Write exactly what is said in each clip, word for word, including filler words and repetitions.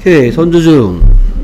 오케이, 선주중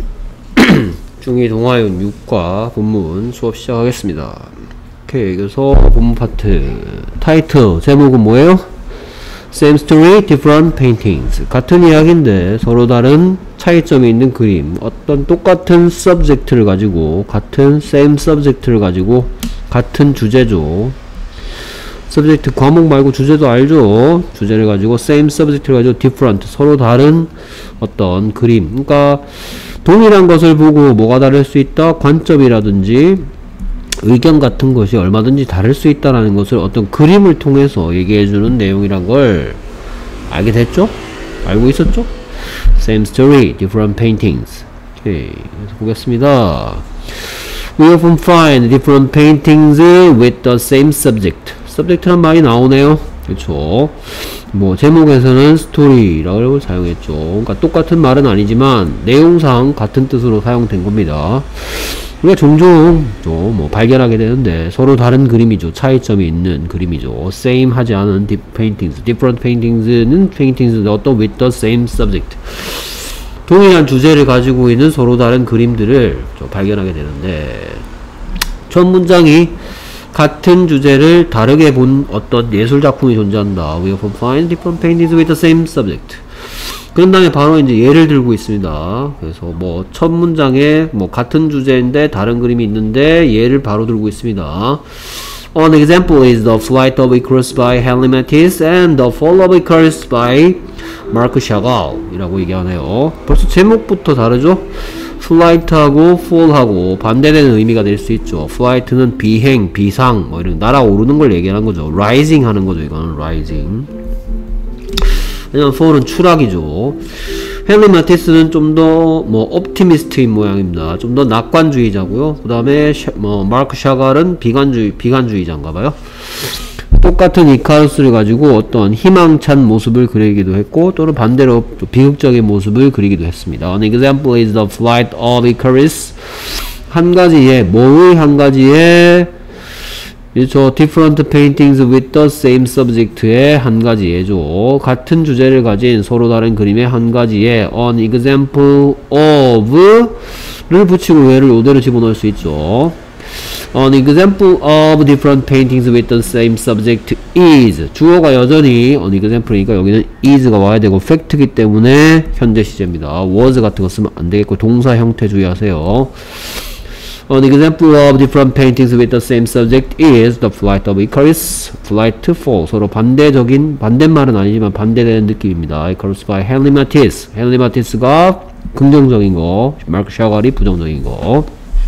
중이 동화윤 육 과 본문 수업 시작하겠습니다. 오케이, 그래서 본문 파트 타이틀 제목은 뭐예요? Same story, different paintings. 같은 이야기인데 서로 다른 차이점이 있는 그림. 어떤 똑같은 subject를 가지고, 같은 same subject를 가지고 같은 주제죠. subject 과목 말고 주제도 알죠? 주제를 가지고 same subject를 가지고 different, 서로 다른 어떤 그림. 그러니까 동일한 것을 보고 뭐가 다를 수 있다? 관점이라든지 의견 같은 것이 얼마든지 다를 수 있다라는 것을 어떤 그림을 통해서 얘기해주는 내용이란 걸 알게 됐죠? 알고 있었죠? Same story, different paintings. 오케이, 그래서 보겠습니다. We often find different paintings with the same subject. subject란 말이 나오네요. 그렇죠? 뭐 제목에서는 스토리라고 사용했죠. 그러니까 똑같은 말은 아니지만 내용상 같은 뜻으로 사용된 겁니다. 우리가 종종 좀 뭐 발견하게 되는데 서로 다른 그림이죠. 차이점이 있는 그림이죠. same 하지 않은 paintings, different paintings는 paintings는 어떤 with the same subject. 동일한 주제를 가지고 있는 서로 다른 그림들을 좀 발견하게 되는데, 첫 문장이 같은 주제를 다르게 본 어떤 예술작품이 존재한다. We often find different paintings with the same subject. 그런 다음에 바로 이제 예를 들고 있습니다. 그래서 뭐 첫 문장에 뭐 같은 주제인데 다른 그림이 있는데 예를 바로 들고 있습니다. One example is the Flight of Icarus by Henri Matisse and the Fall of Icarus by Marc Chagall 이라고 얘기하네요. 벌써 제목부터 다르죠? Flight하고 Fall하고 반대되는 의미가 될 수 있죠. Flight는 비행, 비상, 뭐 이런 날아오르는 걸 얘기하는 거죠. Rising 하는 거죠. 이거는 Rising. 왜냐면 Fall은 추락이죠. 헨리 마티스는 좀 더 뭐 옵티미스트인 모양입니다. 좀 더 낙관주의자고요. 그 다음에 뭐 마르크 샤갈은 비관주의 비관주의자인가봐요. 똑같은 이카루스를 가지고 어떤 희망찬 모습을 그리기도 했고, 또는 반대로 비극적인 모습을 그리기도 했습니다. An example is the Flight of Icarus. 한 가지의, 뭐의 한 가지의, 저 different paintings with the same subject의 한 가지 예죠. 같은 주제를 가진 서로 다른 그림의 한 가지에 an example of를 붙이고 얘를 이대로 집어넣을 수 있죠. An example of different paintings with the same subject is. 주어가 여전히 an example이니까 여기는 is가 와야 되고 fact이기 때문에 현재 시제입니다. was 같은 거 쓰면 안 되겠고 동사 형태 주의하세요. An example of different paintings with the same subject is the Flight of Icarus, Flight to Fall. 서로 반대적인, 반대말은 아니지만 반대되는 느낌입니다. Icarus by Henri Matisse. Henri Matisse가 긍정적인 거, 마르크 샤갈이 부정적인 거.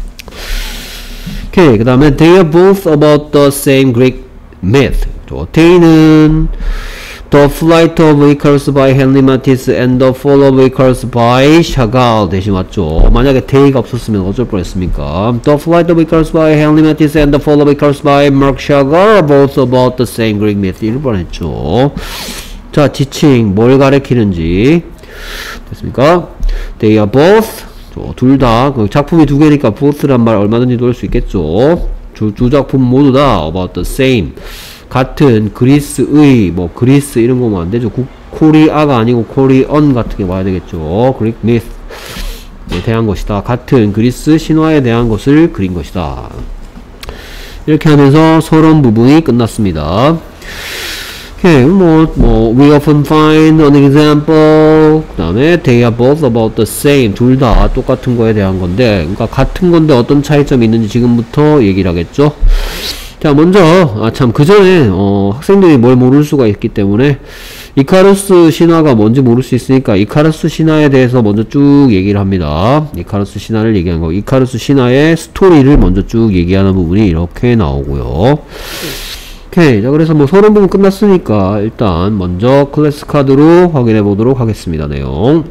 오케이, 그 다음에 they are both about the same Greek myth. they는 The Flight of Icarus by Henri Matisse and The Fall of Icarus by Chagall 대신 맞죠. 만약에 they가 없었으면 어쩔 뻔했습니까? The Flight of Icarus by Henri Matisse and The Fall of Icarus by Marc Chagall are both about the same Greek myth. 이럴 뻔했죠. 자, 지칭 뭘 가리키는지 됐습니까? They are both 둘 다, 작품이 두 개니까 both란 말 얼마든지 넣을 수 있겠죠. 두, 두 작품 모두 다 about the same, 같은 그리스의, 뭐 그리스 이런 거면 안 되죠. 코리아가 아니고 코리언 같은 게 와야 되겠죠. Greek myth에 대한 것이다. 같은 그리스 신화에 대한 것을 그린 것이다. 이렇게 하면서 서론 부분이 끝났습니다. 오케이, 뭐, 뭐, we often find an example. 그 다음에 they are both about the same. 둘 다 똑같은 거에 대한 건데, 그러니까 같은 건데 어떤 차이점이 있는지 지금부터 얘기를 하겠죠. 자, 먼저, 아, 참, 그 전에, 어, 학생들이 뭘 모를 수가 있기 때문에, 이카루스 신화가 뭔지 모를 수 있으니까, 이카루스 신화에 대해서 먼저 쭉 얘기를 합니다. 이카루스 신화를 얘기하는 거. 이카루스 신화의 스토리를 먼저 쭉 얘기하는 부분이 이렇게 나오고요. 오케이. 자, 그래서 뭐 서론 부분 끝났으니까, 일단, 먼저 클래스 카드로 확인해 보도록 하겠습니다. 내용.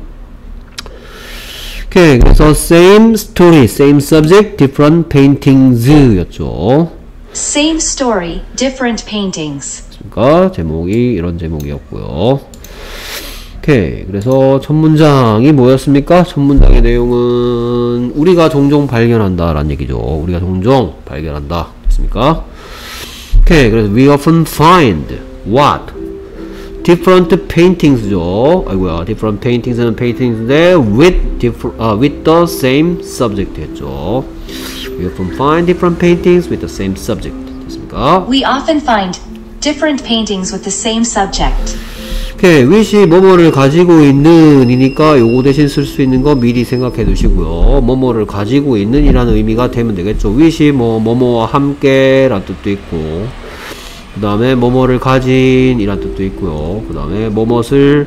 오케이. 그래서, same story, same subject, different paintings 였죠. Same story, different paintings. 그러니까 제목이 이런 제목이었고요. 오케이. 그래서 첫 문장이 뭐였습니까? 첫 문장의 내용은 우리가 종종 발견한다 라는 얘기죠. 우리가 종종 발견한다 됐습니까? 오케이. 그래서 we often find what? different paintings죠. 아이고야, different paintings는 paintings인데 with different, uh, with the same subject 했죠. We often find different paintings with the same subject. 됐습니까? We often find different paintings with the same subject. 오케이, with이 뭐뭐를 가지고 있는 이니까 요거 대신 쓸 수 있는 거 미리 생각해 두시고요. 뭐뭐를 가지고 있는 이라는 의미가 되면 되겠죠. with이 뭐 뭐뭐와 함께 라는 뜻도 있고, 그 다음에 뭐뭐를 가진 이란 뜻도 있고요. 그 다음에 뭐뭇을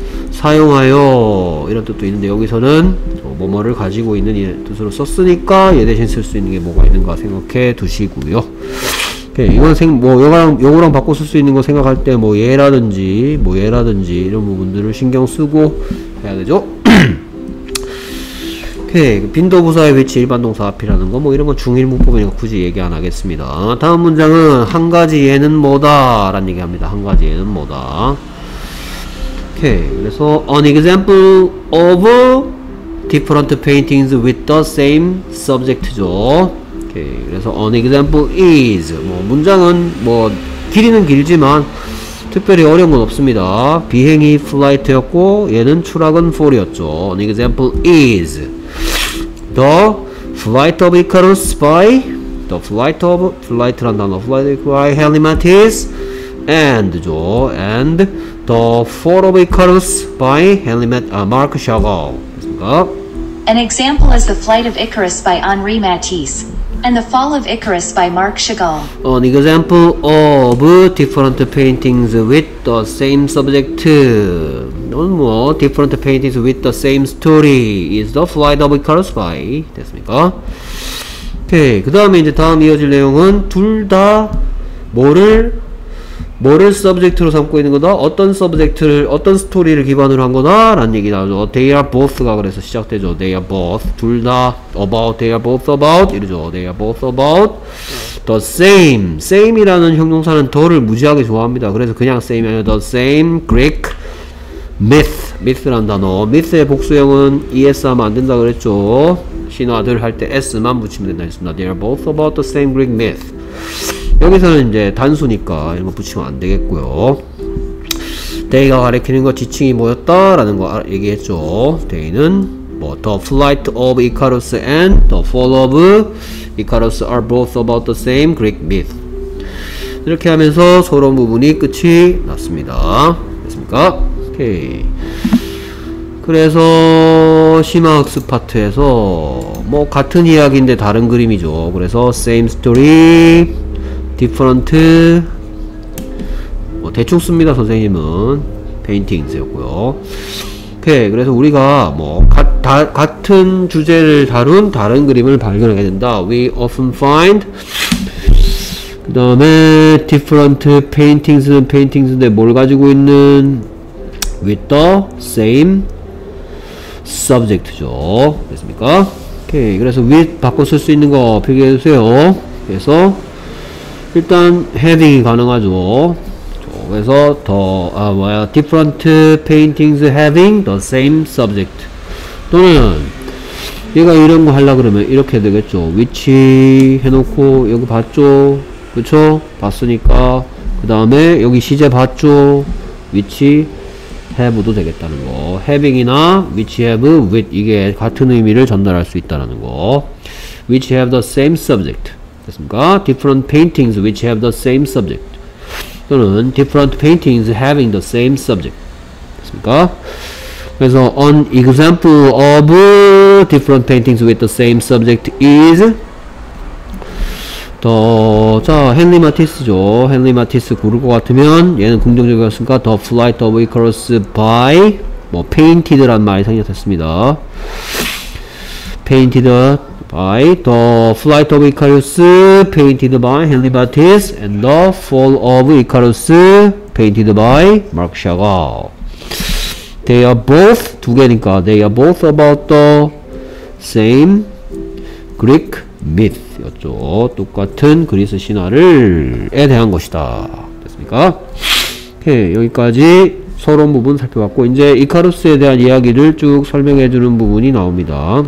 사용하여 이런 뜻도 있는데, 여기서는 뭐뭐를 가지고 있는 이 뜻으로 썼으니까 얘 대신 쓸 수 있는 게 뭐가 있는가 생각해 두시고요. 오케이, 이건 생, 뭐 요거랑 요거랑 바꿔 쓸 수 있는 거 생각할 때 뭐 얘라든지 뭐 얘라든지 이런 부분들을 신경 쓰고 해야 되죠. 오케이, 빈도부사의 위치 일반 동사 앞이라는 거 뭐 이런 건 중일 문법이니까 굳이 얘기 안 하겠습니다. 다음 문장은 한 가지 얘는 뭐다 라는 얘기 합니다. 한 가지 얘는 뭐다. 오케이, 그래서 an example of different paintings with the same subject죠. 오케이, 그래서 an example is, 뭐 문장은 뭐 길이는 길지만 특별히 어려운 건 없습니다. 비행이 flight였고 얘는 추락은 fall이었죠. an example is the flight of Icarus by the flight of flight란 단어 flight by Henry Matisse and죠. and the fall of Icarus by Henry Mat uh, Marc Chagall. 됐습니까? An example is the flight of Icarus by Henri Matisse and the fall of Icarus by Marc Chagall. An example of different paintings with the same subject. 또는 뭐 different paintings with the same story is the flight of Icarus by. 됐습니까? 오케이, 그 다음에 이제 다음 이어질 내용은 둘 다 뭐를 뭐를 subject로 삼고 있는 거다? 어떤 subject를, 어떤 스토리를 기반으로 한 거다? 라는 얘기 나오죠. They are both가 그래서 시작되죠. They are both. 둘 다 about, they are both about 이러죠. They are both about the same. same 이라는 형용사는 더를 무지하게 좋아합니다. 그래서 그냥 same이 아니라 the same Greek myth. myth란 단어. myth의 복수형은 es 하면 안 된다 그랬죠. 신화들 할 때 s만 붙이면 된다 했습니다. They are both about the same Greek myth. 여기서는 이제 단수니까 이런 거 붙이면 안 되겠고요. they가 가리키는 거 지칭이 뭐였다? 라는 거 얘기했죠. they는 뭐 the flight of Icarus and the fall of Icarus are both about the same Greek myth. 이렇게 하면서 서론 부분이 끝이 났습니다. 됐습니까? 오케이. 그래서 심화학습 파트에서 뭐 같은 이야기인데 다른 그림이죠. 그래서 same story different 뭐 대충 씁니다. 선생님은 paintings였고요. 오케이, 그래서 우리가 뭐 가, 다, 같은 주제를 다룬 다른 그림을 발견하게 된다. We often find 그 다음에 different paintings는 paintings인데 뭘 가지고 있는 with the same subject죠. 됐습니까? 오케이, 그래서 with 바꿔 쓸 수 있는 거 필기해 주세요. 그래서 일단 having이 가능하죠. 그래서 더, 아, 뭐야, different paintings having the same subject. 또는, 얘가 이런 거 하려 그러면 이렇게 되겠죠. which 해놓고, 여기 봤죠? 그쵸? 봤으니까. 그 다음에, 여기 시제 봤죠? which have도 되겠다는 거. having이나 which have with, 이게 같은 의미를 전달할 수 있다는 거. which have the same subject. 됐습니까? different paintings which have the same subject. 또는 different paintings having the same subject. 됐습니까? 그래서 an example of different paintings with the same subject is 더, 자, 헨리 마티스죠. 헨리 마티스 고를 것 같으면 얘는 긍정적이었으니까 the flight of Icarus by 뭐 painted란 말이 생략됐습니다. painted by the flight of Icarus painted by Henri Matisse and the fall of Icarus painted by Marc Chagall. They are both 두 개니까 they are both about the same Greek myth 였죠. 똑같은 그리스 신화를에 대한 것이다. 됐습니까? 오케이, 여기까지 서론 부분 살펴봤고 이제 이카루스에 대한 이야기를 쭉 설명해 주는 부분이 나옵니다.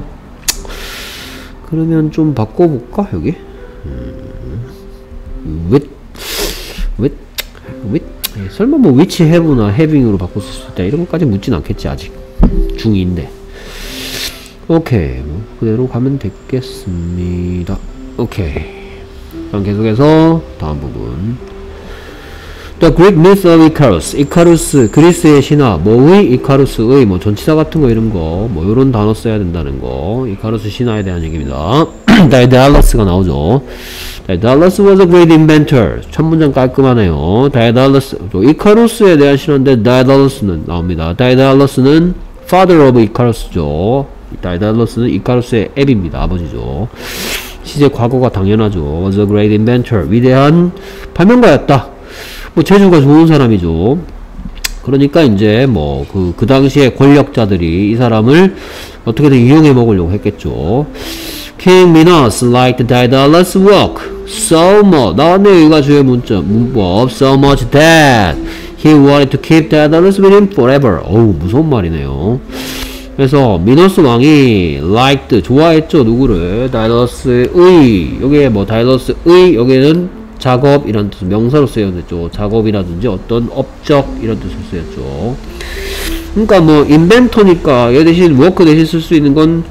그러면 좀 바꿔볼까 여기? 음, with with with 예, 설마 뭐 which have나 having으로 바꿨을 때 이런 것까지 묻진 않겠지 아직 중이인데. 오케이, 뭐 그대로 가면 되겠습니다. 오케이. 그럼 계속해서 다음 부분. The Greek myth of Icarus. 이카루스, 그리스의 신화. 뭐의? 이카루스의, 뭐 전치사 같은 거 이런 거, 뭐 요런 단어 써야 된다는 거. 이카루스 신화에 대한 얘기입니다. 다이달러스가 나오죠. 다이달러스 was a great inventor. 첫 문장 깔끔하네요. 다이달러스, 이카루스에 대한 신화인데 다이달러스는 나옵니다. 다이달러스는 father of 이카루스죠. 다이달러스는 이카루스의 앱입니다. 아버지죠. 시제 과거가 당연하죠. was a great inventor. 위대한 발명가였다. 뭐 재주가 좋은 사람이죠. 그러니까 이제 뭐 그 그 당시에 권력자들이 이 사람을 어떻게든 이용해 먹으려고 했겠죠. King Minos liked Daedalus' work so much. 나왔네요. 이가 주의 문자 문법. So much that he wanted to keep Daedalus with him forever. 어우, 무서운 말이네요. 그래서 미노스 왕이 liked, 좋아했죠. 누구를? 다이달러스의, 여기에 뭐 다이달러스의, 여기는 작업이란 뜻, 명사로 쓰여졌죠. 작업이라든지 어떤 업적 이런 뜻으로 쓰였죠. 그러니까 뭐 인벤터니까 얘 대신 워크 대신 쓸 수 있는 건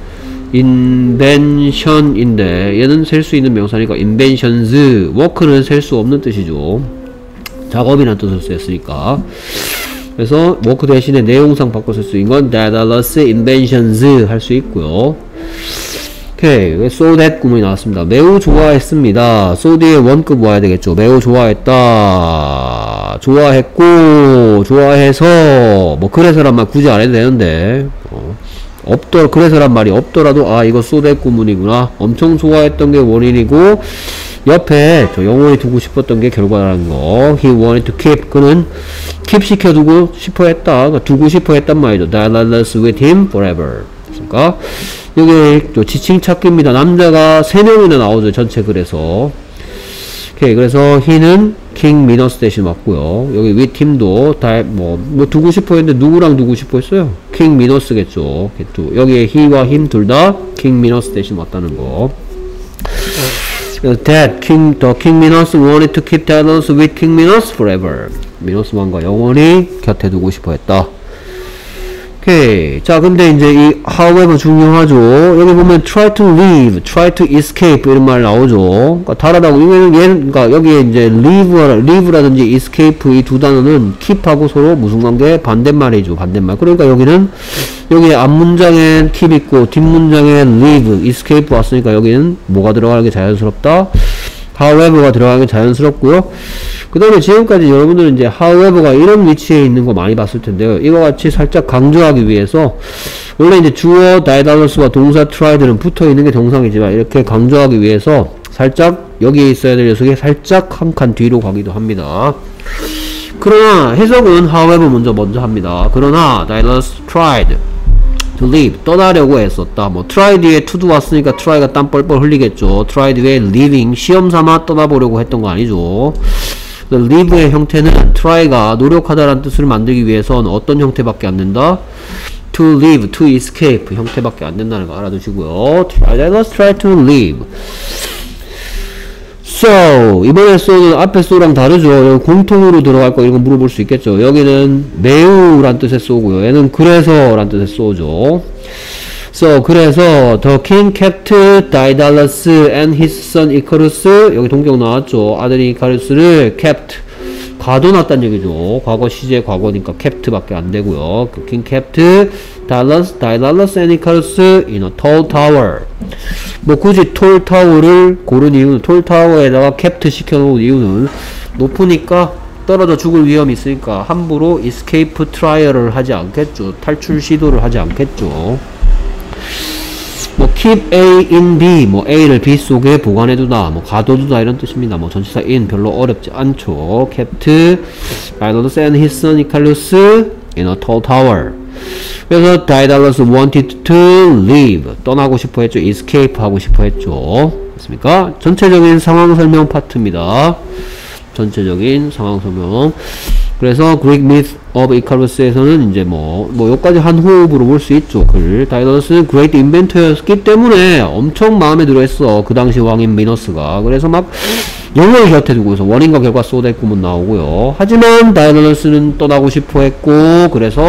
인벤션인데 얘는 셀 수 있는 명사니까 인벤션즈, 워크는 셀 수 없는 뜻이죠. 작업이란 뜻으로 쓰였으니까. 그래서 워크 대신에 내용상 바꿔 쓸 수 있는 건 Daedalus inventions 할 수 있고요. 오케이. so that 구문이 나왔습니다. 매우 좋아했습니다. so 뒤에 원급 와야 되겠죠. 매우 좋아했다. 좋아했고, 좋아해서, 뭐, 그래서란 말 굳이 안 해도 되는데, 어, 없더, 그래서란 말이 없더라도, 아, 이거 so that 구문이구나. 엄청 좋아했던 게 원인이고, 옆에 저 영원히 두고 싶었던 게 결과라는 거. he wanted to keep. 그는 keep 시켜두고 싶어 했다. 그러니까 두고 싶어 했단 말이죠. Daedalus with him forever. 그러니까, 여기 또 지칭 찾기입니다. 남자가 세 명이나 나오죠. 전체 글에서. 오케이. 그래서 he는 king 미너스 대신 맞고요. 여기 with him도 다 뭐 뭐 두고 싶어 했는데 누구랑 두고 싶어 했어요? king 미너스겠죠. 여기에 he와 him 둘 다 king 미너스 대신 맞다는 거. that king the king Minos wanted to keep Daedalus with king Minos forever. 미너스 왕과 영원히 곁에 두고 싶어 했다. 오케이. 자, 근데 이제 이 however 중요하죠. 여기 보면 try to leave, try to escape 이런 말 나오죠. 그러니까 다르다고. 이거는 얘는 그러니까 여기에 이제 leave, leave라든지 escape 이 두 단어는 keep하고 서로 무슨 관계? 반대말이죠. 반대말. 그러니까 여기는 여기 앞 문장엔 keep 있고 뒷 문장엔 leave, escape 왔으니까 여기는 뭐가 들어가는 게 자연스럽다? however가 들어가는 게 자연스럽고요. 그 다음에 지금까지 여러분들은 이제 however가 이런 위치에 있는 거 많이 봤을 텐데요. 이와 같이 살짝 강조하기 위해서 원래 이제 주어 다이달러스와 동사 try들은 붙어 있는 게 정상이지만 이렇게 강조하기 위해서 살짝 여기에 있어야 될 녀석이 살짝 한 칸 뒤로 가기도 합니다. 그러나 해석은 however 먼저 먼저 합니다. 그러나 다이달러스 tried to leave, 떠나려고 했었다. 뭐 try 뒤에 to 도 왔으니까 try가 땀 뻘뻘 흘리겠죠. try 뒤에 leaving, 시험 삼아 떠나보려고 했던 거 아니죠. leave의 형태는 try가 노력하다라는 뜻을 만들기 위해서는 어떤 형태밖에 안 된다? to leave, to escape 형태밖에 안 된다는 거 알아두시고요. try, let's try to leave. so, 이번에 so는 앞에 so랑 다르죠. 여기 공통으로 들어갈 거 이런 거 물어볼 수 있겠죠. 여기는 매우 란 뜻의 so고요. 얘는 그래서 란 뜻의 so죠. so, 그래서 the king kept Daedalus and his son Icarus, 여기 동격 나왔죠. 아들이 이카루스를 kept, 가둬놨단 얘기죠. 과거 시제 과거니까 kept 밖에 안 되고요. 그 king kept Daedalus, Daedalus and Icarus in a tall tower. 뭐 굳이 tall tower를 고른 이유는, tall tower에다가 kept 시켜놓은 이유는 높으니까 떨어져 죽을 위험이 있으니까 함부로 escape trial을 하지 않겠죠. 탈출 시도를 하지 않겠죠. 뭐 keep A in B, 뭐 A를 B 속에 보관해두다, 뭐 가둬두다 이런 뜻입니다. 뭐 전치사 in 별로 어렵지 않죠. kept Daedalus and his son Icarus in a tall tower. 그래서 Daedalus wanted to leave, 떠나고 싶어 했죠. escape 하고 싶어 했죠. 맞습니까? 전체적인 상황 설명 파트입니다. 전체적인 상황 설명. 그래서 Greek myth of Icarus에서는 이제 뭐, 뭐, 여기까지 한 호흡으로 볼 수 있죠. 글. 다이달러스는 great inventor였기 때문에 엄청 마음에 들어 했어. 그 당시 왕인 미너스가. 그래서 막, 영혼을 곁에 두고서 원인과 결과 쏟아의 꿈은 나오고요. 하지만 다이달러스는 떠나고 싶어 했고, 그래서,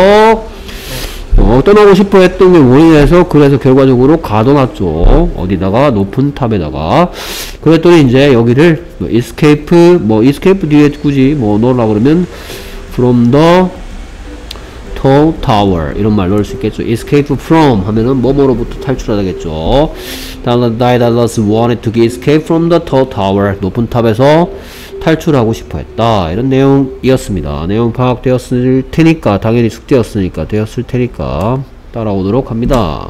어, 떠나고 싶어 했던 게 원인에서, 그래서 결과적으로 가둬놨죠. 어디다가? 높은 탑에다가. 그랬더니 이제 여기를, 뭐, escape, 뭐, escape 뒤에 굳이 뭐, 넣으려고 그러면, from the tall tower. 이런 말 넣을 수 있겠죠. escape from 하면은 뭐뭐로부터 탈출하겠죠. 다이달러스 wanted to escape from the tall tower. 높은 탑에서 탈출하고 싶어 했다. 이런 내용이었습니다. 내용 파악되었을 테니까, 당연히 숙제였으니까, 되었을 테니까, 따라오도록 합니다.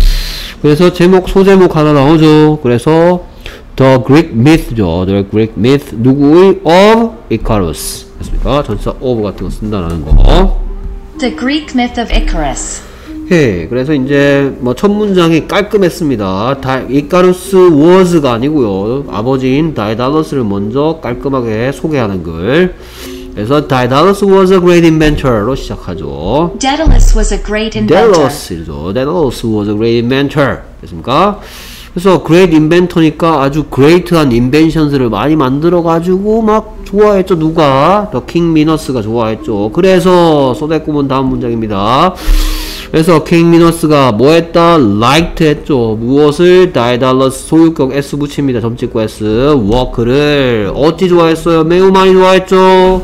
그래서 제목, 소제목 하나 나오죠. 그래서, The Greek Myth죠. The Greek Myth. 누구의? Of Icarus. 됐습니까? 전치사 of 같은 거 쓴다는 거. The Greek myth of Icarus. 예, 그래서 이제 뭐 첫 문장이 깔끔했습니다. 다, 이카루스 was가 아니고요. 아버지인 다이달러스를 먼저 깔끔하게 소개하는 글. 그래서 다이달러스 was a great inventor로 시작하죠. Daedalus was a great inventor. Daedalus, Daedalus was a great inventor. 됐습니까? 그래서 great inventor니까 아주 great한 inventions를 많이 만들어가지고 막 좋아했죠. 누가? The King Minos가 좋아했죠. 그래서 쏟아꾸면 다음 문장입니다. 그래서 킹 미너스가 뭐 했다? liked 했죠. 무엇을? 다이달러스 소유격 s 붙입니다. 점 찍고 s. work를 어찌 좋아했어요? 매우 많이 좋아했죠.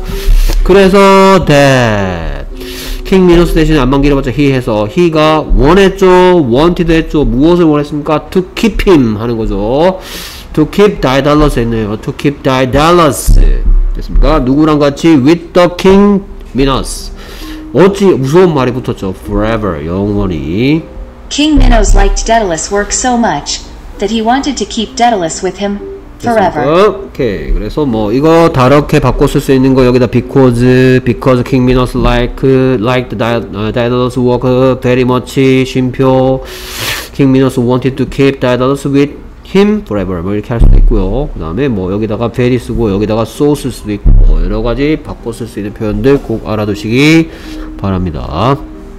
그래서 that 킹 미너스 대신에 안만 길어봤자 he 해서 he가 원했죠. wanted 했죠. 무엇을 원했습니까? to keep him 하는 거죠. to keep 다이달러스 했네요. to keep 다이달러스 됐습니까? 누구랑 같이 with the king 미너스. 어찌 무서운 말이 붙었죠. forever 영원히. King Minos liked Daedalus' work so much that he wanted to keep Daedalus with him forever. 됐습니까? 오케이. 그래서 뭐 이거 다르게 바꿔 쓸 수 있는 거 여기다 because because King Minos like liked Daedalus' work very much 쉼표 King Minos wanted to keep Daedalus with him forever 뭐 이렇게 할 수도 있고요. 그 다음에 뭐 여기다가 very 쓰고 여기다가 so 쓸 수도 있고 여러 가지 바꿔 쓸 수 있는 표현들 꼭 알아두시기 바랍니다.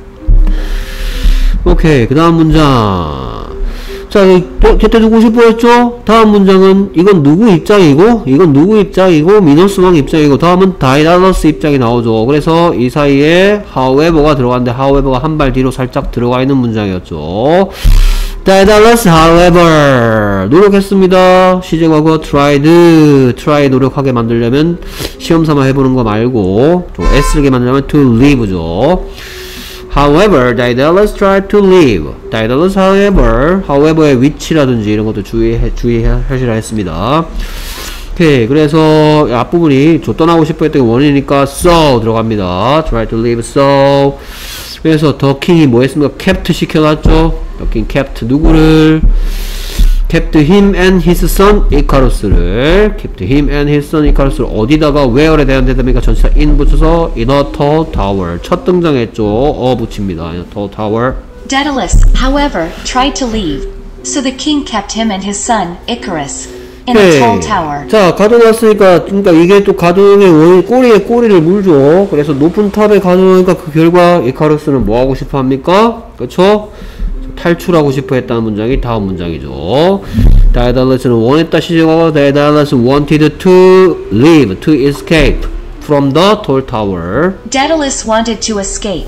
오케이. 그 다음 문장. 자, 또 곁에 두고 싶어 했죠? 다음 문장은 이건 누구 입장이고 이건 누구 입장이고 미너스 왕 입장이고 다음은 다이달러스 입장이 나오죠. 그래서 이 사이에 however가 들어갔는데 however가 한 발 뒤로 살짝 들어가 있는 문장이었죠. 다이달러스 however 노력했습니다. 시제과거 tried try 노력하게 만들려면 시험삼아 해보는 거 말고 좀 애쓰게 만들려면 to live죠. however 다이달러스 tried to live 다이달러스 however however의 위치라든지 이런 것도 주의해, 주의하시라 했습니다. 오케이. 그래서 앞부분이 저 떠나고 싶어 했던 게 원인이니까 so 들어갑니다. try to live so 그래서 더 킹이 뭐 했습니까? kept 시켜놨죠. 더 킹 kept 누구를? kept him and his son Icarus를 kept him and his son Icarus를 어디다가 where에 대한 대답이니까 전치사 in 붙여서 in a tall tower 첫 등장했죠. 어 붙입니다. in a tall tower. Daedalus, however, tried to leave, so the king kept him and his son Icarus in a tall tower. 자, 가둬놨으니까, 그러니까 이게 또 가두는 원인, 꼬리에 꼬리를 물죠. 그래서 높은 탑에 가두니까 그 결과 이카루스는 뭐 하고 싶어 합니까? 그쵸? 탈출하고 싶어 했다는 문장이 다음 문장이죠. 다이달러스는 원했다 시제과거 다이달러스 wanted to leave, to escape from the tall tower. Daedalus wanted to escape.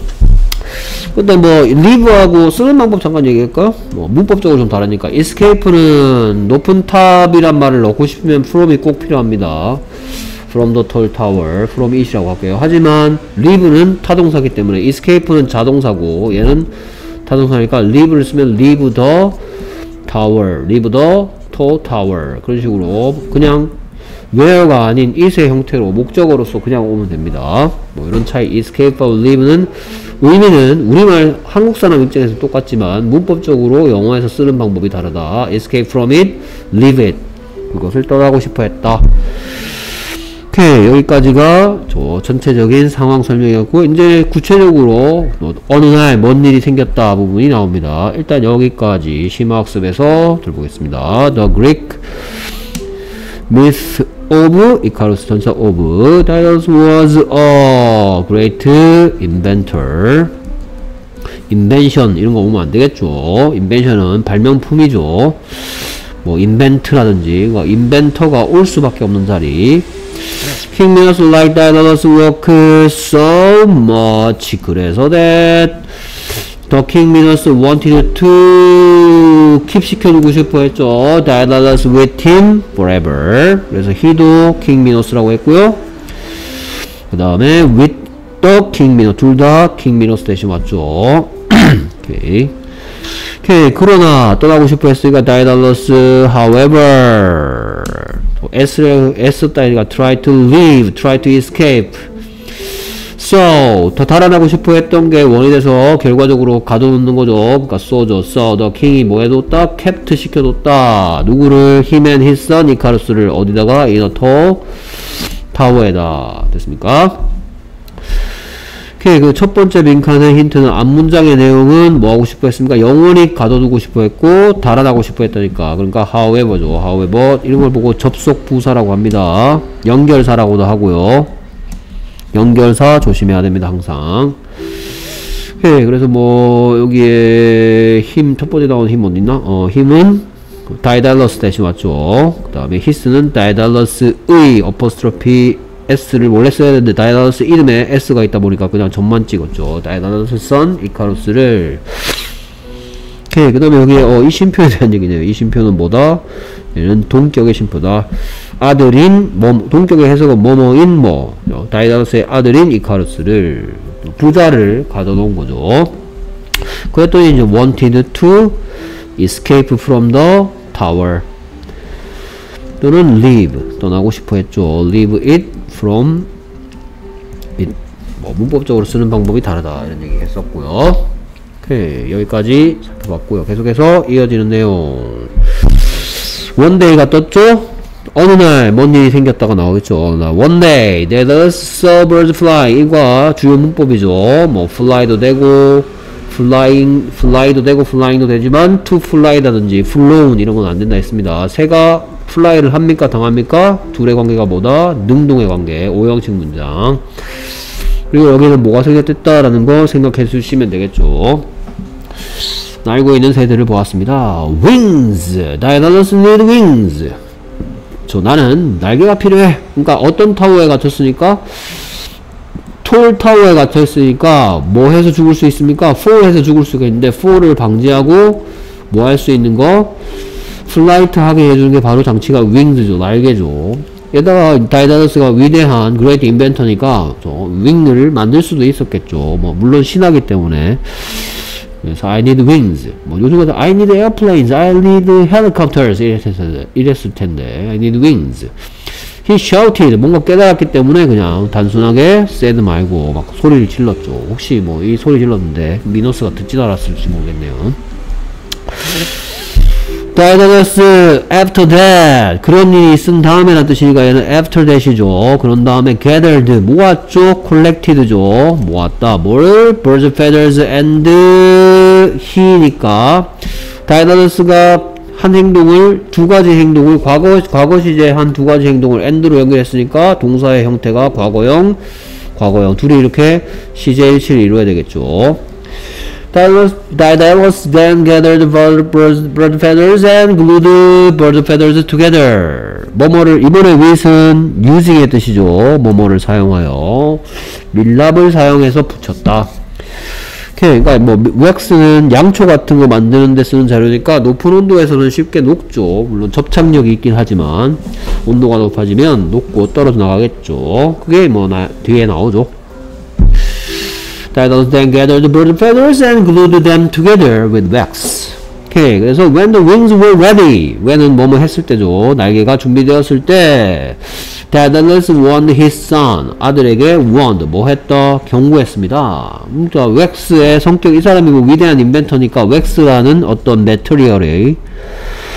근데 뭐 live하고 쓰는 방법 잠깐 얘기할까요? 뭐 문법적으로 좀 다르니까 escape는 높은 탑이란 말을 넣고 싶으면 from이 꼭 필요합니다. from the tall tower, from it이라고 할게요. 하지만 live는 타동사기 때문에 escape는 자동사고 얘는 타동사니까 live를 쓰면 leave the tower, leave the tall tower 그런 식으로 그냥 where가 아닌 it의 형태로 목적어로서 그냥 오면 됩니다. 뭐 이런 차이. escape하고 live는 의미는 우리말 한국 사람 입장에서 똑같지만 문법적으로 영어에서 쓰는 방법이 다르다. escape from it, leave it. 그것을 떠나고 싶어 했다. 오케이. 여기까지가 저 전체적인 상황 설명이었고 이제 구체적으로 어느 날 뭔 일이 생겼다 부분이 나옵니다. 일단 여기까지 심화학습에서 들어보겠습니다. The Greek myth of 이카루스 전사 of Daedalus was a great inventor. invention 이런 거 오면 안 되겠죠. invention은 발명품이죠. 뭐 invent라든지 inventor가 올 수밖에 없는 자리. King Minos liked Daedalus' work so much. 그래서 that the King Minos wanted to keep 시켜주고 싶어 했죠. Daedalus with him forever. 그래서 he도 King Minos라고 했고요. 그 다음에 with the King Minos 둘 다 King Minos 대신 왔죠. 오케이. 오케이. 그러나 떠나고 싶어 했으니까 Daedalus however S S 따위가 try to leave, try to escape. So 더 달아나고 싶어 했던 게 원이 돼서 결과적으로 가둬놓는 거죠. 그러니까 so죠. So the king이 뭐 해뒀다? kept 시켜뒀다. 누구를? him and his son 이카루스를 어디다가? in a tall tower에다. 됐습니까? 오케이. 그 첫 번째 빈칸의 힌트는 앞문장의 내용은 뭐 하고 싶어 했습니까? 영원히 가둬두고 싶어 했고 달아나고 싶어 했다니까. 그러니까 however죠. however 이런 걸 보고 접속 부사라고 합니다. 연결사라고도 하고요. 연결사 조심해야 됩니다. 항상. 오케이. 그래서 뭐 여기에 힘 첫 번째 나온 힘 어딨나? 어 힘은 Daedalus 대신 왔죠. 그 다음에 his는 Daedalus의 apostrophe S를 원래 써야 되는데 다이다러스 이름에 S가 있다 보니까 그냥 점만 찍었죠. 다이다러스 선 이카루스를. 오케이. 그 다음에 여기에 어, 이 심표에 대한 얘기네요. 이 심표는 뭐다? 얘는 동격의 심표다. 아들인 뭐 동격의 해석은 뭐뭐인 뭐 다이다러스의 아들인 이카루스를 부자를 가둬놓은 거죠. 그랬더니 이제 wanted to escape from the tower 또는 leave 떠나고 싶어 했죠. leave it from it. 뭐 문법적으로 쓰는 방법이 다르다 이런 얘기 했었고요. 오케이. 여기까지 살펴봤고요. 계속해서 이어지는 내용. one day가 떴죠. 어느 날 뭔 일이 생겼다가 나오겠죠. 어느 날 one day Daedalus saw birds fly. 이거 주요 문법이죠. 뭐 fly도 되고 flying, fly도 되고 flying도 되지만 to fly라든지 flown 이런 건 안 된다 했습니다. 새가 플라이를 합니까? 당합니까? 둘의 관계가 뭐다? 능동의 관계. 오형식 문장. 그리고 여기는 뭐가 생겼댔다라는 거 생각해 주시면 되겠죠. 날고 있는 새들을 보았습니다. Wings! Daedalus need wings! 저 나는 날개가 필요해. 그러니까 어떤 타워에 갇혔으니까? 톨 타워에 갇혔으니까 뭐 해서 죽을 수 있습니까? fall 해서 죽을 수가 있는데 fall을 방지하고 뭐 할 수 있는 거? 플라이트 하게 해주는 게 바로 장치가 윙즈죠. 날개죠. 게다가 다이다러스가 위대한 그레이트 인벤터니까 윙을 만들 수도 있었겠죠. 뭐 물론 신하기 때문에. 그래서 I need wings. 뭐 요즘에 I need airplanes, I need helicopters 이랬을, 이랬을 텐데 I need wings. He shouted. 뭔가 깨달았기 때문에 그냥 단순하게 said 말고 막 소리를 질렀죠. 혹시 뭐 이 소리 질렀는데 미노스가 듣지도 않았을지 모르겠네요. Daedalus after that 그런 일이 있은 다음에란 뜻이니까 얘는 after that이죠. 그런 다음에 gathered 모았죠. collected죠. 모았다. 뭘? birds, feathers and he니까 Daedalus가 한 행동을 두 가지 행동을 과거 과거 시제 한 두 가지 행동을 and로 연결했으니까 동사의 형태가 과거형 과거형 둘이 이렇게 시제 일치를 이루어야 되겠죠. Daedalus then gathered bird, bird feathers and glued bird feathers together. 뭐뭐를 이번에 with은 using의 뜻이죠. 뭐뭐를 사용하여 밀랍을 사용해서 붙였다. 오케이. 그러니까 뭐 왁스는 양초 같은 거 만드는 데 쓰는 자료니까 높은 온도에서는 쉽게 녹죠. 물론 접착력이 있긴 하지만 온도가 높아지면 녹고 떨어져 나가겠죠. 그게 뭐 나, 뒤에 나오죠. Daedalus then gathered bird feathers and glued them together with wax. 오케이. 그래서 when the wings were ready, when은 뭐뭐 했을 때죠. 날개가 준비되었을 때 Daedalus warned his son. 아들에게 warned. 뭐 했다? 경고했습니다. 그러니까 왁스의 성격, 이 사람이 뭐 위대한 인벤터니까 왁스라는 어떤 material의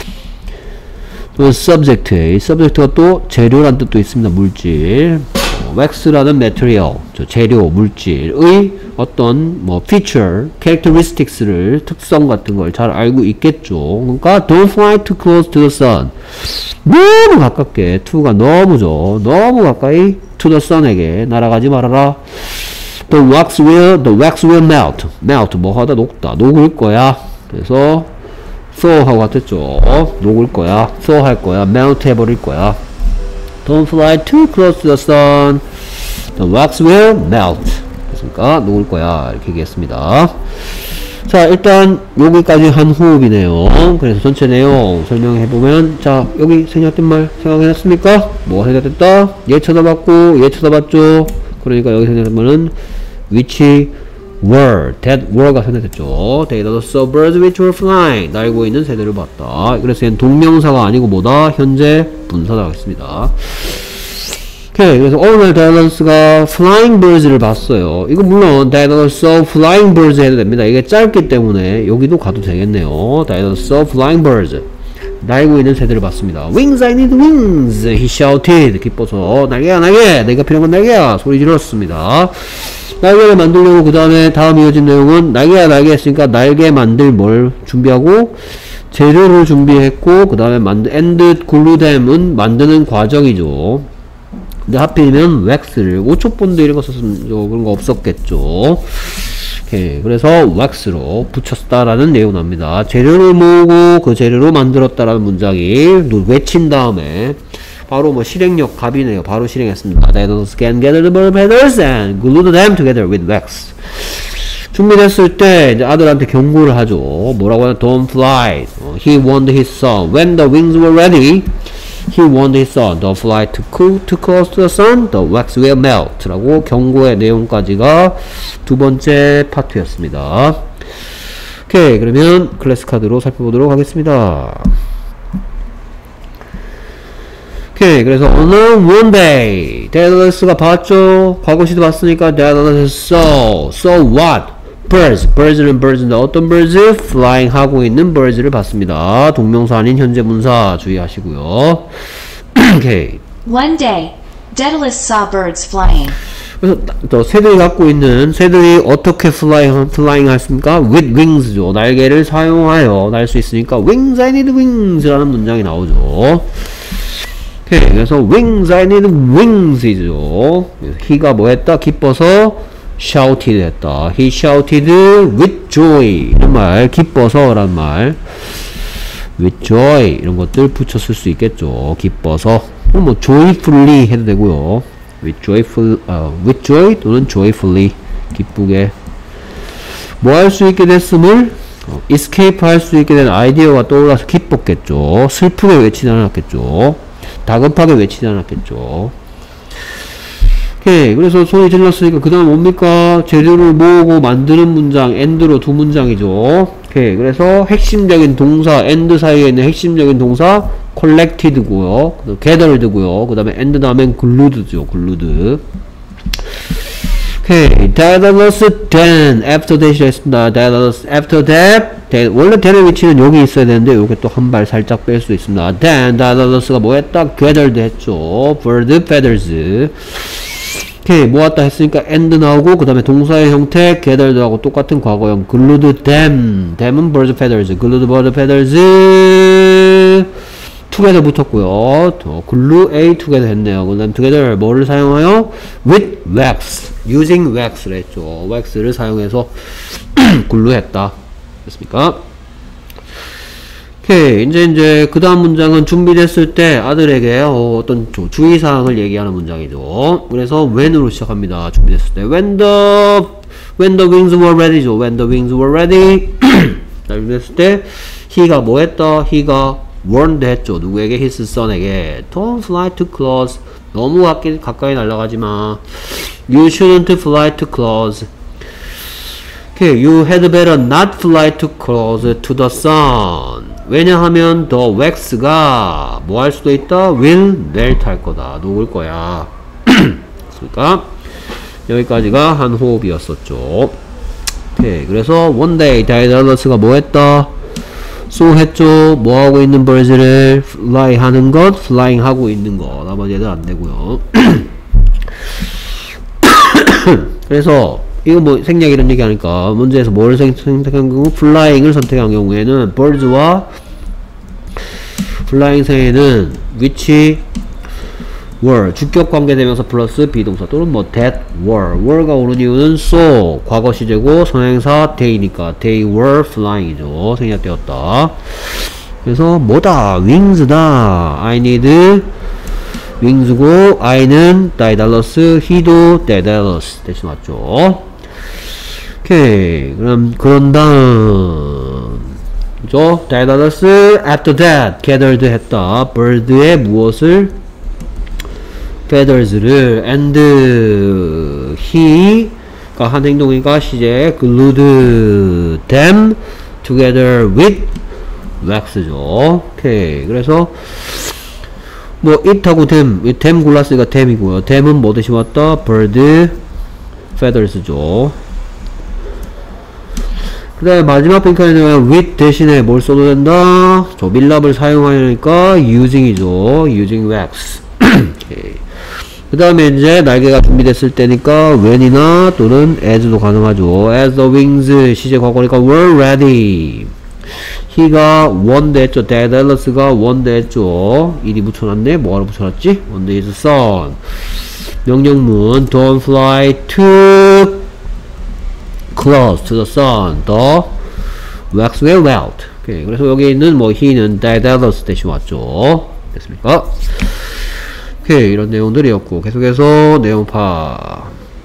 또 subject의 subject가 또 재료란 뜻도 있습니다. 물질. wax라는 material, 저 재료, 물질의 어떤 뭐 feature, characteristics를 특성 같은 걸 잘 알고 있겠죠. 그러니까 don't fly too close to the sun. 너무 가깝게, to가 너무죠. 너무 가까이 to the sun에게 날아가지 말아라. The wax will, the wax will melt. melt 뭐 하다 녹다, 녹을 거야. 그래서 thaw 하고 같았죠. 녹을 거야, thaw 할 거야, melt 해버릴 거야. Don't fly too close to the sun. The wax will melt. 그러니까 녹을 거야. 이렇게 얘기했습니다. 자, 일단 여기까지 한 호흡이네요. 그래서 전체 내용 설명해보면, 자, 여기 생략된 말 생각해놨습니까? 뭐가 생략됐다? 얘 쳐다봤고 얘 쳐다봤죠. 그러니까 여기 생략된 말은 which were, that were가 생략됐죠. They saw birds which were flying. 날고 있는 새들을 봤다. 그래서 얘는 동명사가 아니고 뭐다? 현재 분사다 하겠습니다. 오케이. 그래서 오늘 다이더스가 flying birds를 봤어요. 이거 물론 다이더스 saw flying birds 해도 됩니다. 이게 짧기 때문에 여기도 가도 되겠네요. 다이더스 saw flying birds. 날고 있는 새들을 봤습니다. Wings, I need wings. He shouted. 기뻐서 날개야 날개. 내가 필요한 건 날개야. 소리 질렀습니다. 날개를 만들려고 그 다음에 다음 이어진 내용은 날개야 날개 했으니까 날개 만들 뭘 준비하고 재료를 준비했고 그 다음에 만드 and glue them은 만드는 과정이죠. 근데 하필이면 왁스를 오초본드 이런 거 썼으면 그런 거 없었겠죠. 오케이. 그래서 왁스로 붙였다라는 내용 나옵니다. 재료를 모으고 그 재료로 만들었다라는 문장이 외친 다음에 바로 뭐 실행력 갑이네요. 바로 실행했습니다. They can gather the bird feathers and glue them together with wax. 준비됐을 때 이제 아들한테 경고를 하죠. 뭐라고 하냐? Don't fly. He warned his son. When the wings were ready, he warned his son. Don't fly too, cool, too close to the sun. The wax will melt. 라고 경고의 내용까지가 두 번째 파트였습니다. 오케이. 그러면 클래스 카드로 살펴보도록 하겠습니다. 오케이. 그래서 어느 one day 데이더스가 봤죠. 과거 시도 봤으니까 데이더스 saw. saw what? birds. birds는 birds인데 어떤 birds? flying 하고 있는 birds를 봤습니다. 동명사 아닌 현재 문사 주의하시고요. 오케이. One day, Daedalus saw birds flying. 그래서 또 새들이 갖고 있는 새들이 어떻게 flying, flying 했습니까? with wings죠. 날개를 사용하여 날 수 있으니까 wings, I need wings 라는 문장이 나오죠. 오케이. 그래서 wings, I need wings 이죠. he가 뭐 했다? 기뻐서 shouted 했다. He shouted with joy. 이런 말, 기뻐서 라는 말. with joy. 이런 것들 붙였을 수 있겠죠. 기뻐서. 뭐, joyfully 해도 되고요. with joyful, uh, with joy 또는 joyfully. 기쁘게. 뭐 할 수 있게 됐음을, 어, escape 할 수 있게 된 아이디어가 떠올라서 기뻤겠죠. 슬프게 외치지 않았겠죠. 다급하게 외치지 않았겠죠. 오케이. 그래서 소리 질렀으니까 그 다음 뭡니까? 재료를 모으고 만드는 문장 and로 두 문장이죠. 오케이. 그래서 핵심적인 동사 and 사이에 있는 핵심적인 동사 collected고요, gathered고요, 그 다음에 and 다음엔 glued죠. glued. 오케이. Daedalus then after that 했습니다. Daedalus after that. 원래 then의 위치는 여기 있어야 되는데 요게 또 한 발 살짝 뺄 수 있습니다. Then Daedalus가 뭐 했다? gathered 했죠. bird feathers. 오케이. 모았다 했으니까 and 나오고 그 다음에 동사의 형태 gathered하고 똑같은 과거형 glued them. them은 bird feathers. glued bird feathers together 붙었고요. 더 glue A together 했네요. 그 다음 together 뭐를 사용하여? with wax. using wax를 했죠. wax를 사용해서 glue 했다. 됐습니까? 오케이. 이제 이제 그 다음 문장은 준비됐을 때 아들에게 어, 어떤 주의사항을 얘기하는 문장이죠. 그래서 when으로 시작합니다. 준비됐을 때 when the when the wings were ready죠. when the wings were ready. 준비됐을 때 he가 뭐 했다? he가 warned 했죠. 누구에게? his son에게. Don't fly too close. 너무 가까이, 가까이 날아가지 마. You shouldn't fly too close. Okay, you had better not fly too close to the sun. 왜냐하면 the wax가 뭐 할 수도 있다? will melt 할 거다. 녹을 거야. 그러니까 여기까지가 한 호흡이었었죠. 오케이. 그래서 one day 다이다러스가 뭐 했다? so 했죠. 뭐 하고 있는 birds를 fly 하는 것, flying 하고 있는 것. 나머지 애들 안 되고요. 그래서 이거 뭐 생략 이런 얘기 하니까 문제에서 뭘 선택한 경우 flying을 선택한 경우에는 birds와 flying 사이에는 which were 주격 관계대명사 플러스 비동사 또는 뭐 that were were가 오는 이유는 so 과거 시제고 선행사 they니까 they were flying이죠. 생략되었다. 그래서 뭐다 wings다. I need wings고 I는 daedalus he도 daedalus 대신 맞죠. 오케이 그럼 그런 다음 그죠? daedalus after that gathered 했다. bird의 무엇을 feathers를 and he가 한 행동이니까 시제 glued them together with wax죠. 오케이 그래서 뭐 it하고 them, them 골랐으니까 them이고요. them은 뭐 대신 왔다? bird feathers죠. 그 다음에 마지막 빈칸에는 with 대신에 뭘 써도 된다? 저 밀랍을 사용하니까 using이죠. using wax. 그 다음에 이제 날개가 준비됐을 때니까 when이나 또는 as도 가능하죠. as the wings 시제 과거니까 were ready. he가 one 대 했죠. daedalus가 one 대 했죠. 일이 붙여놨네. 뭐하러 붙여놨지? one day is sun. 명령문 don't fly too close to the sun. the wax will melt. 오케이. 그래서 여기 있는 뭐 he는 daedalus 대신 왔죠. 됐습니까? 오케이. 이런 내용들이었고 계속해서 내용파.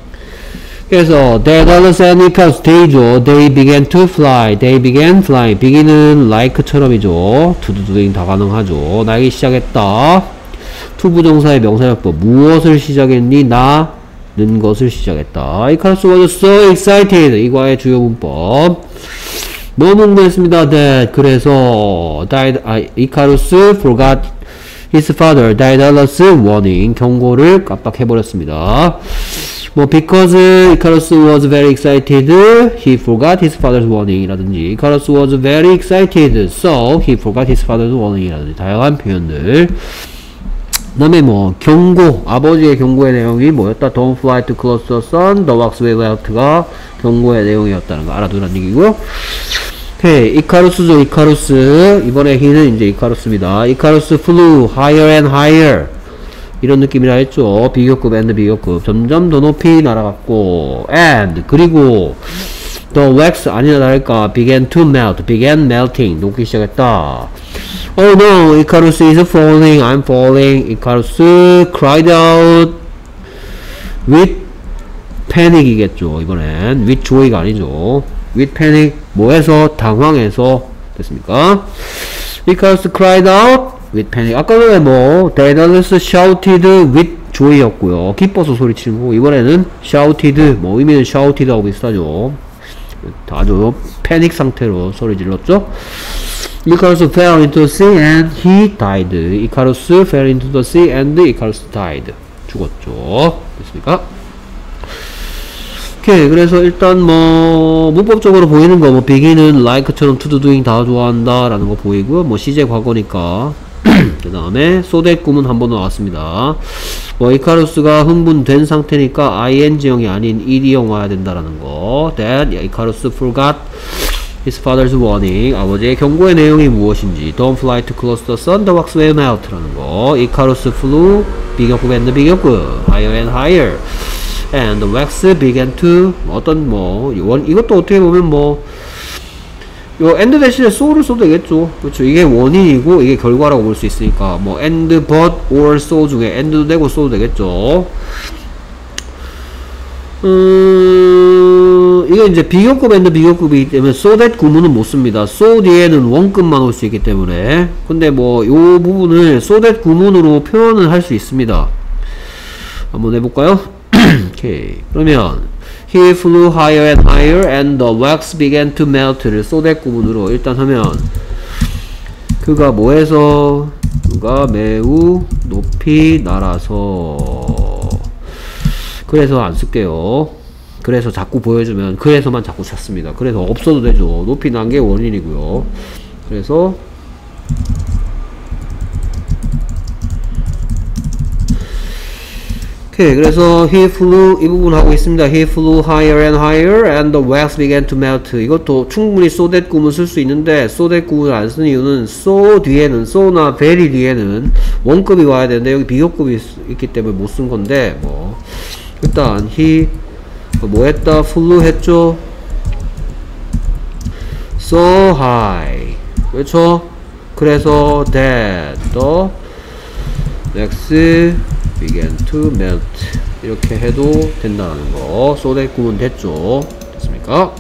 그래서 daedalus and Icarus they죠. They began to fly. They began flying. begin은 like처럼이죠. to do doing 다 가능하죠. 날기 시작했다. to 부정사의 명사역법. 무엇을 시작했니? 나는 것을 시작했다. Icarus was so excited. 이과의 주요 문법. 너무 흥분했습니다. that 그래서 died, 아, Icarus forgot his father Daedalus warning. 경고를 깜빡해버렸습니다. 뭐 because Icarus was very excited he forgot his father's warning 이라든지 Icarus was very excited so he forgot his father's warning 이라든지 다양한 표현들. 그 다음에 뭐 경고 아버지의 경고의 내용이 뭐였다? Don't fly too close to the sun the wax will melt가 경고의 내용이었다는 거 알아두라는 얘기고요. 오케이 이카루스죠. 이카루스 이번에 he는 이제 이카루스입니다. 이카루스 flew higher and higher 이런 느낌이라 했죠. 비교급 and 비교급 점점 더 높이 날아갔고 and 그리고 the wax 아니나 다를까 began to melt began melting 녹기 시작했다. Oh no, Icarus is falling. I'm falling. Icarus cried out with panic이겠죠. 이번엔 with joy가 아니죠. with panic 뭐해서 당황해서 됐습니까? Icarus cried out with panic. 아까 전에 뭐 Daedalus shouted with joy였고요. 기뻐서 소리치는 거고 이번에는 shouted 뭐 의미는 shouted하고 비슷하죠. 아주 패닉 상태로 소리 질렀죠. Icarus fell into the sea and he died. Icarus fell into the sea and Icarus died. 죽었죠. 됐습니까? 오케이. 그래서 일단 뭐 문법적으로 보이는 거 뭐 begin은 like처럼 to do doing 다 좋아한다 라는 거 보이고요. 뭐 시제 과거니까 그 다음에 so that 구문 한 번 나왔습니다. 뭐 이카루스가 흥분된 상태니까 ing형이 아닌 ed형 와야 된다라는 거. that Icarus forgot his father's warning. 아버지의 경고의 내용이 무엇인지. Don't fly too close to the sun, the wax will melt 라는 거. Icarus flew 비교급 and 비교급 higher and higher and the wax began to 어떤 뭐 원, 이것도 어떻게 보면 뭐 요 and 대신에 so를 써도 되겠죠. 그렇죠. 이게 원인이고 이게 결과라고 볼 수 있으니까 뭐 and, but, or, so 중에 and도 되고 so도 되겠죠. 음, 이거 이제 비교급 and 비교급이기 때문에 so that 구문은 못 씁니다. so 뒤에는 원급만 올 수 있기 때문에. 근데 뭐 요 부분을 so that 구문으로 표현을 할 수 있습니다. 한번 해볼까요? 오케이. 그러면 he flew higher and higher and the wax began to melt를 so that 구문으로 일단 하면 그가 뭐해서 그가 매우 높이 날아서 그래서 안 쓸게요. 그래서 자꾸 보여주면 그래서만 자꾸 찾습니다. 그래서 없어도 되죠. 높이 난 게 원인이고요. 그래서 오케이. 그래서 he flew 이 부분 하고 있습니다. he flew higher and higher and the wax began to melt. 이것도 충분히 so that 구문 쓸 수 있는데 so that 구문을 안 쓴 이유는 so 뒤에는 so나 very 뒤에는 원급이 와야 되는데 여기 비교급이 있기 때문에 못 쓴 건데 뭐 일단 he 뭐 했다? flew 했죠. so high. 그렇죠? 그래서 that the wax began to melt. 이렇게 해도 된다는 거. so that 구문 됐죠? 됐습니까?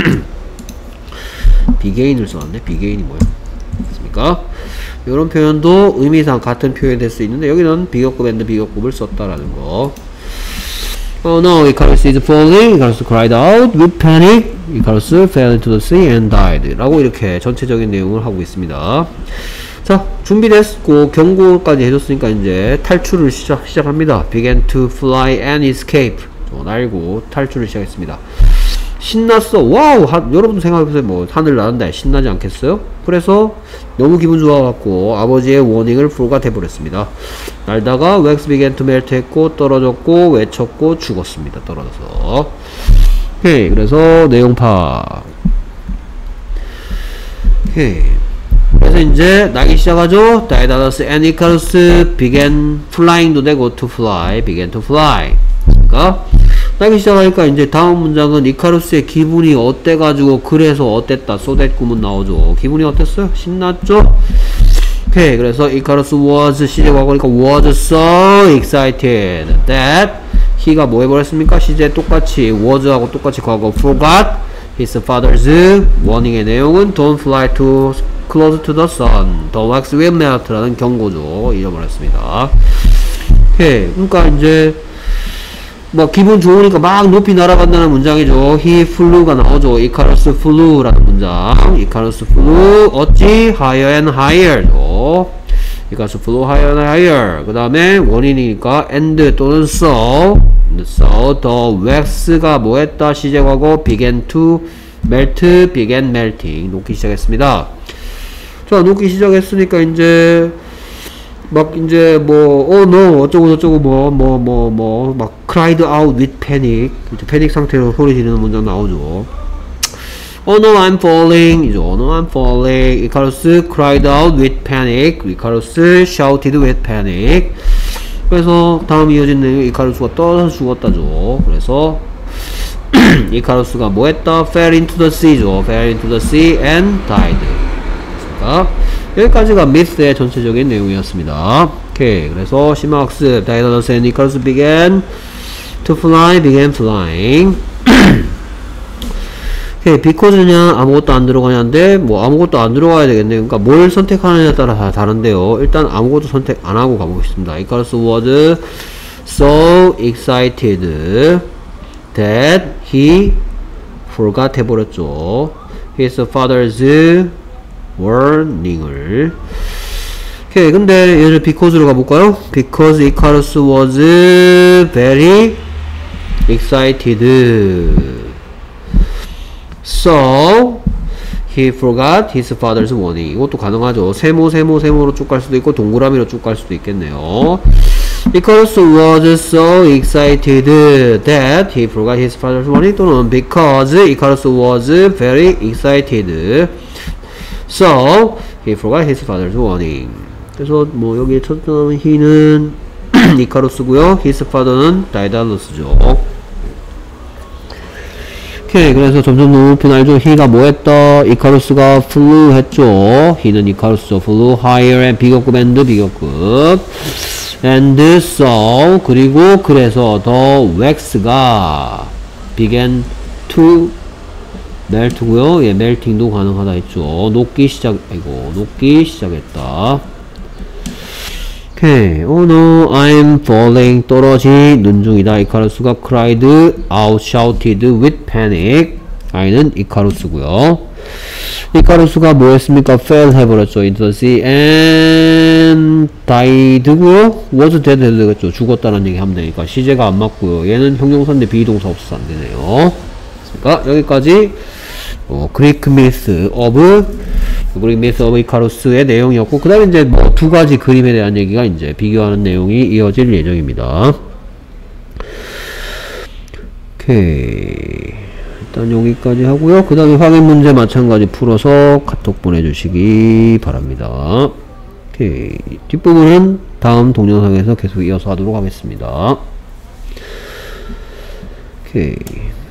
begin을 써놨네. begin이 뭐야? 됐습니까? 이런 표현도 의미상 같은 표현이 될 수 있는데 여기는 비교급 and 비교급을 썼다라는 거. Oh no, Icarus is falling. Icarus cried out with panic. Icarus fell into the sea and died. 라고 이렇게 전체적인 내용을 하고 있습니다. 자, 준비됐고 경고까지 해줬으니까 이제 탈출을 시작, 시작합니다. began to fly and escape. 날고 탈출을 시작했습니다. 신났어. 와우. 하, 여러분도 생각해보세요. 뭐 하늘 나는데 신나지 않겠어요? 그래서 너무 기분 좋아갖고 아버지의 워닝을 불가해버렸습니다. 날다가 wax began to melt 했고 떨어졌고 외쳤고 죽었습니다. 떨어져서. 오케이. 그래서 내용 파악. 오케이. 그래서 이제 나기 시작하죠. 다이다더스 and Icarus began flying도 되고 to fly, began to fly. 그러니까 나기 시작하니까 이제 다음 문장은 이카루스의 기분이 어때가지고 그래서 어땠다. so that 구문 나오죠. 기분이 어땠어요? 신났죠? 오케이. 그래서 Icarus was 시제 과거니까 was so excited that he가 뭐 해버렸습니까? 시제 똑같이 was하고 똑같이 과거 forgot his father's warning의 내용은 don't fly too close to the sun. the wax will melt 라는 경고죠. 잃어버렸습니다. 오케이. 그러니까 이제 뭐 기분 좋으니까 막 높이 날아간다는 문장이죠. he flew가 나오죠. Icarus flew 라는 문장. Icarus flew 어찌 higher and higher 도 Icarus flew higher and higher. 그 다음에 원인이니까 and 또는 so so the wax가 뭐 했다? 시제과거 began to melt, began melting. 녹기 시작했습니다. 자, 녹기 시작했으니까 이제 막 이제 뭐 oh no 어쩌고 저쩌고 뭐 뭐 뭐 뭐 막 cried out with panic. 이제 패닉 상태로 소리 지르는 문장 나오죠. Oh no I'm falling. 이제 oh no I'm falling. Icarus cried out with panic. Icarus shouted with panic. 그래서 다음 이어진 내용 이카루스가 떨어져서 죽었다죠. 그래서 이카루스가 뭐 했다? fell into the sea죠. fell into the sea and died. 그러니까 여기까지가 미스의 전체적인 내용이었습니다. 오케이. 그래서 심화학습 다이다더스 and Icarus began to fly, began flying. 오케이. because냐 아무것도 안 들어가냐인데 뭐 아무것도 안 들어가야 되겠네. 그러니까 뭘 선택하느냐에 따라 다 다른데요. 일단 아무것도 선택 안 하고 가보겠습니다. Icarus was so excited that he forgot 해버렸죠. his father's warning을. 오케이. 근데 얘를 because로 가볼까요? because Icarus was very excited so he forgot his father's warning. 이것도 가능하죠. 세모 세모 세모로 쭉 갈 수도 있고 동그라미로 쭉 갈 수도 있겠네요. Icarus was so excited that he forgot his father's warning 또는 because Icarus was very excited so he forgot his father's warning. 그래서 뭐 여기 첫 번째 he는 이카루스고요. his father는 다이달로스죠. 오케이. 그래서 점점 높이 날죠. he가 뭐 했다? 이카루스가 flew 했죠. he는 이카루스죠. flew higher and 비교급 and 비교급 and so 그리고 그래서 the wax가 began to 멜트고요. 예, 멜팅도 가능하다 했죠. 녹기 시작, 아이고, 녹기 시작했다. 오케이. Oh no, I'm falling. 떨어지는 중이다. 이카루스가 cried out, shouted with panic. I는 이카루스고요. 이카루스가 뭐 했습니까? fell 해버렸죠. into the sea and died고요. was dead 해도 되겠죠. 죽었다는 얘기 하면 되니까. 시제가 안 맞고요. 얘는 형용사인데 비동사 없어서 안 되네요. 그러니까 여기까지 어, 그리크 미스 오브 그리크 미스 오브 이카루스의 내용이었고, 그 다음에 이제 뭐 두 가지 그림에 대한 얘기가 이제 비교하는 내용이 이어질 예정입니다. 오케이. 일단 여기까지 하고요. 그 다음에 확인 문제 마찬가지 풀어서 카톡 보내주시기 바랍니다. 오케이. 뒷부분은 다음 동영상에서 계속 이어서 하도록 하겠습니다. 오케이.